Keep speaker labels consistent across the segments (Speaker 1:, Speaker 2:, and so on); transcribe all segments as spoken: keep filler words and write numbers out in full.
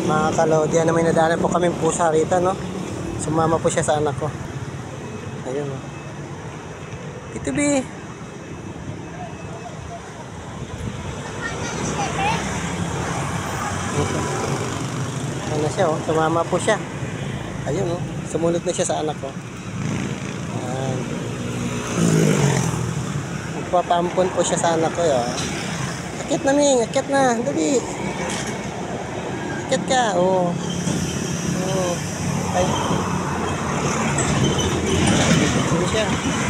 Speaker 1: Mga kalodian na may nadaanan po kaming pusa rito, no? Sumama po siya sa anak ko. Ayun, no? Tito B. Ano siya, oh? Sumama po siya. Ayun, no? Sumunod na siya sa anak ko. Ayan. Magpapampon po siya sa anak ko, oh. Akit na, Ming. Akit na. Dali. Akit ka. Oo. Oo. Ay. Dali siya.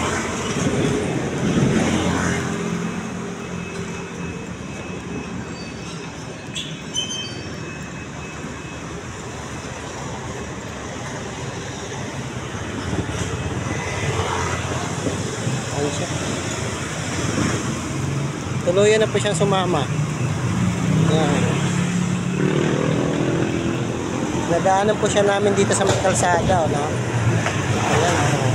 Speaker 1: Ano siya? Tuluyan na po siyang sumama. Yan. Nadaanan po siya namin dito sa may kalsada, no? Ayan, oh.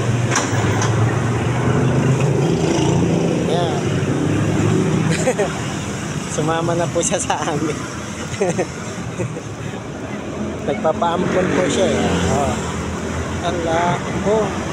Speaker 1: Yan. Sumama na po siya sa amin. Nagpapaampon po siya, eh. Oh. Ala, oh.